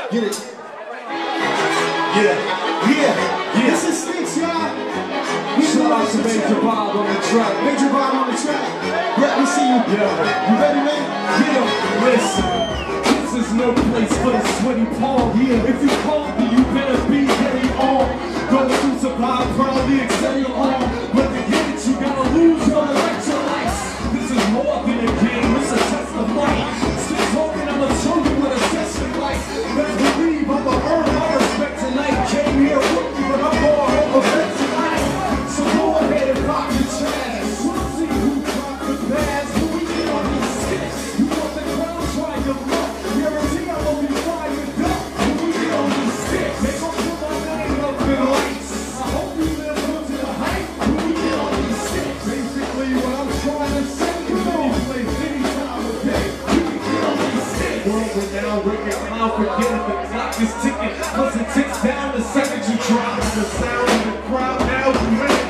Get it. Yeah. This is Sticks, y'all. Shout out to Major Bob on the track. Major Bob on the track. Brett, we see you. Yeah. You ready, man? Yeah. Listen, this is no place for the sweaty palm. Yeah. If you call me, you better be very on. Going through supply, probably excel on. But to get it, you gotta lose your electrolytes. This is more than a game, it's a test of might. Still talking, I'ma show you what a session like. Best believe I'ma earn my respect tonight. Came here rookie, but I'm more over bet tonight. So go ahead and rock your trash. We'll see who dropped the pass. Who we get on these sticks. You want the crowd, try your luck. Guarantee I'm gonna be fired up. Who we get on these sticks. They gon' put my name up in lights. I hope you live up to the hype. Who we get on these sticks. Basically what I'm trying to say is any place, any time of day. You can get on these sticks. World renowned, wicked, confident, the clock is ticking. Plus it ticks down the second you drop. The sound of the crowd, now you in.